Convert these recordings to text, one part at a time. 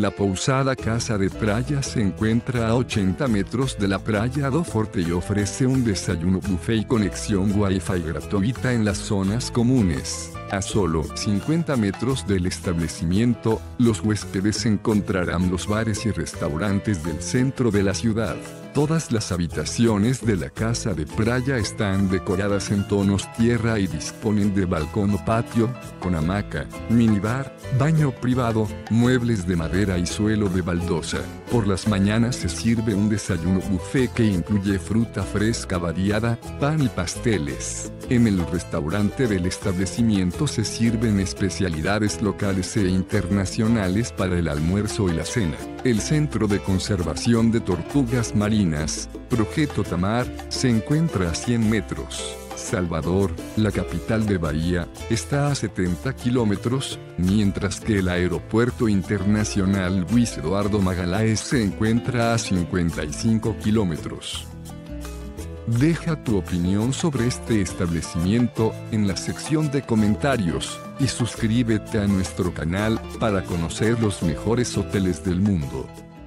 La Pousada Casa de Praia se encuentra a 80 metros de la playa do Forte y ofrece un desayuno buffet y conexión Wi-Fi gratuita en las zonas comunes. A solo 50 metros del establecimiento, los huéspedes encontrarán los bares y restaurantes del centro de la ciudad. Todas las habitaciones de la Casa de Praia están decoradas en tonos tierra y disponen de balcón o patio, con hamaca, minibar, baño privado, muebles de madera y suelo de baldosa. Por las mañanas se sirve un desayuno buffet que incluye fruta fresca variada, pan y pasteles. En el restaurante del establecimiento se sirven especialidades locales e internacionales para el almuerzo y la cena. El Centro de Conservación de Tortugas Marinas, Projeto Tamar, se encuentra a 100 metros. Salvador, la capital de Bahía, está a 70 kilómetros, mientras que el Aeropuerto Internacional Luis Eduardo Magalhães se encuentra a 55 kilómetros. Deja tu opinión sobre este establecimiento en la sección de comentarios y suscríbete a nuestro canal para conocer los mejores hoteles del mundo.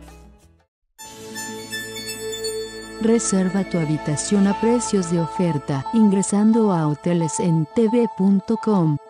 Reserva tu habitación a precios de oferta ingresando a hotelesentv.com.